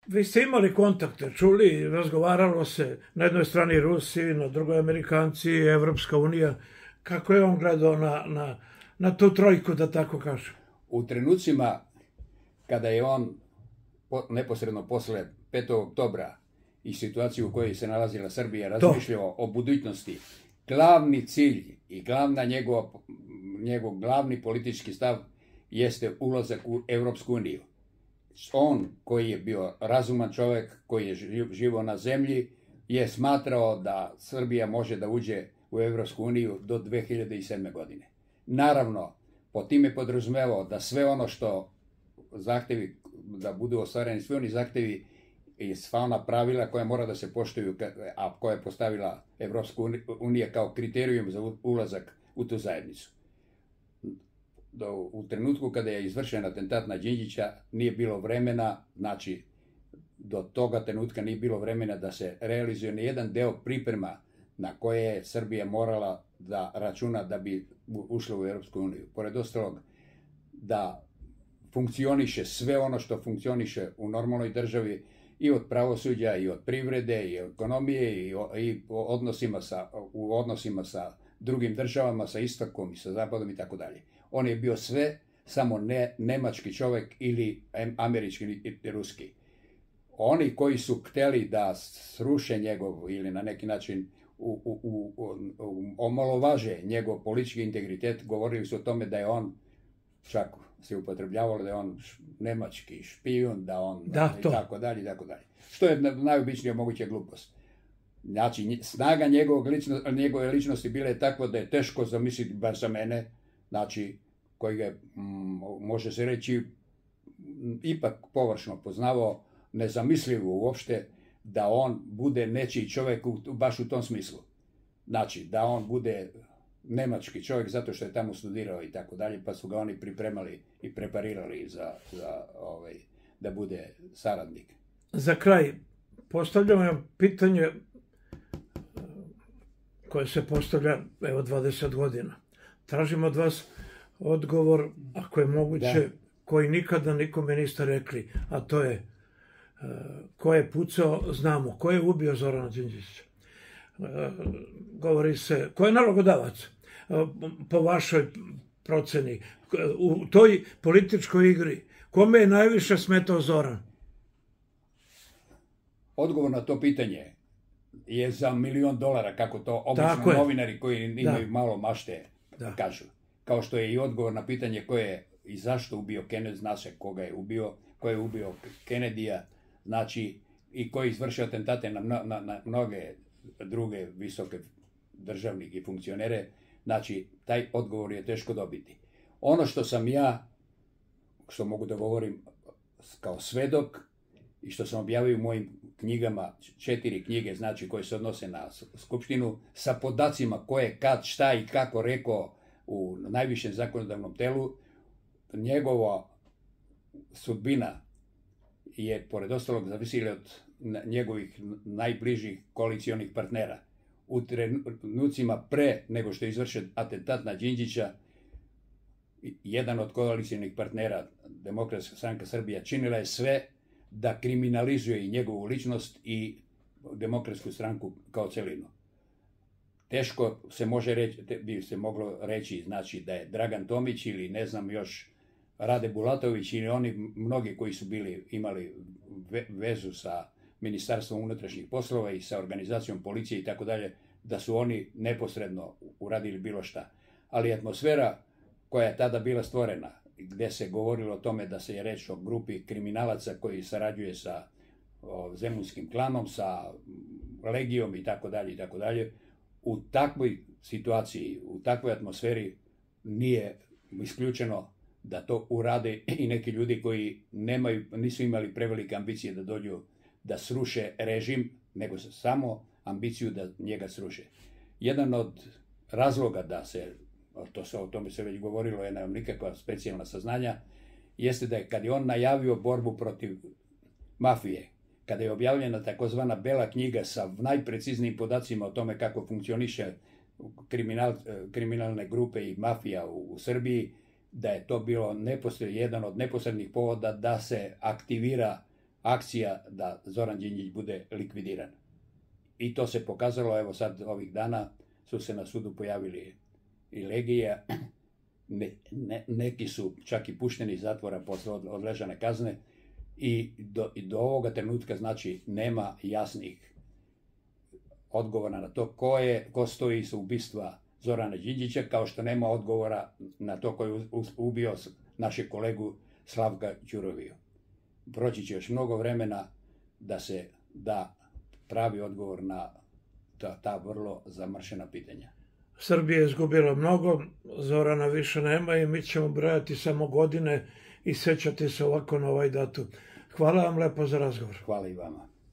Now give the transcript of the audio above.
Vi ste imali kontakte, čuli, razgovaralo se na jednoj strani Rusi, na drugoj Amerikanci, Evropska unija. Kako je on gledao na tu trojku, da tako kažem? U trenucima kada je on neposredno posle 5. oktobra i situaciju u kojoj se nalazila Srbija razmišljao o budućnosti, glavni cilj i njegov glavni politički stav jeste ulazak u Evropsku uniju. On, koji je bio razuman čovjek, koji je živio na zemlji, je smatrao da Srbija može da uđe u Evropsku uniju do 2007. godine. Naravno, po tim je podrazumevao da sve ono što zahtevi da budu ostvareni, svi oni zahtevi i sva ona pravila koja mora da se poštuju, a koja je postavila Evropska unija kao kriterijum za ulazak u tu zajednicu. U trenutku kada je izvršen atentat na Đinđića nije bilo vremena, znači do toga trenutka nije bilo vremena da se realizuje nijedan deo priprema na koje je Srbija morala da računa da bi ušla u Europsku uniju. Pored ostalog, da funkcioniše sve ono što funkcioniše u normalnoj državi, i od pravosuđa, i od privrede, i od ekonomije, i u odnosima sa drugim državama, sa istokom i sa zapadom i tako dalje. On je bio sve, samo ne nemački čovjek ili američki ili ruski. Oni koji su hteli da sruše njegov ili na neki način omalovaže njegov politički integritet, govorili su o tome da je on, čak se upotrebljavalo da je on nemački špijun, da on i tako dalje, i tako dalje. Što je najobičnija moguća glupost. Znači, snaga njegove ličnosti bila je takva da je teško zamisliti, bar za mene, znači, koji ga može se reći ipak površno poznavao, nezamislivo uopšte da on bude nečiji čovjek baš u tom smislu. Znači, da on bude nemački čovjek zato što je tamo studirao i tako dalje, pa su ga oni pripremali i preparirali da bude saradnik. Za kraj, postavljam vam pitanje koje se postavlja, evo, 20 godina. Tražim od vas odgovor, ako je moguće, koji nikada nikome niste rekli, a to je ko je pucao, znamo. Ko je ubio Zorana Đinđića? Govori se, ko je nalogodavac? Po vašoj proceni, u toj političkoj igri, kome je najviše smetao Zoran? Odgovor na to pitanje je za $1.000.000, kako to obično novinari koji imaju malo mašte kažu. Kao što je i odgovor na pitanje ko je i zašto ubio Kennedy, zna se koga je ubio, ko je ubio Kennedyja, znači, i ko je izvršio atentate na mnoge druge visoke državnike i funkcionere, znači, taj odgovor je teško dobiti. Ono što sam ja, što mogu da govorim kao svedok i što sam objavio u mojim knjigama, 4 knjige, znači, koje se odnose na Skupštinu, sa podacima ko je kad, šta i kako rekao u najvišem zakonodavnom telu, njegova sudbina je, pored ostalog, zavisila od njegovih najbližih koalicionih partnera. U trenucima pre nego što je izvršen atentat na Đinđića, jedan od koalicionih partnera, Demokratska stranka Srbija, činila je sve da kriminalizuje i njegovu ličnost i Demokratsku stranku kao celinu. Teško se može reći, bi se moglo reći, znači, da je Dragan Tomić ili ne znam još Rade Bulatović ili oni mnogi koji su imali vezu sa Ministarstvom unutrašnjih poslova i sa organizacijom policije i tako dalje, da su oni neposredno uradili bilo šta. Ali atmosfera koja je tada bila stvorena, gde se govorilo o tome da se je reč o grupi kriminalaca koji sarađuje sa zemunskim klanom, sa legijom i tako dalje, u takvoj situaciji, u takvoj atmosferi nije isključeno da to urade i neki ljudi koji nisu imali prevelike ambicije da dođu da sruše režim, nego samo ambiciju da njega sruše. Jedan od razloga da se, o tome se već govorilo, je nemam nikakva specijalna saznanja, jeste da je kad je on najavio borbu protiv mafije, kada je objavljena takozvana Bela knjiga sa najpreciznijim podacima o tome kako funkcioniše kriminalne grupe i mafija u Srbiji, da je to bilo jedan od neposrednih povoda da se aktivira akcija da Zoran Đinđić bude likvidiran. I to se pokazalo, evo sad ovih dana su se na sudu pojavili i Legija, neki su čak i pušteni iz zatvora posle odležane kazne i do ovoga trenutka znači nema jasnih odgovora na to ko stoji sa ubistva Zorana Đinđića, kao što nema odgovora na to ko je ubio našeg kolegu Slavka Ćuroviju. Proći će još mnogo vremena da se da pravi odgovor na ta vrlo zamršena pitanja. Srbija je izgubila mnogo, Zorana više nema i mi ćemo brojati samo godine i sećati se ovako na ovaj datum. Hvala vam lepo za razgovor. Hvala i vama.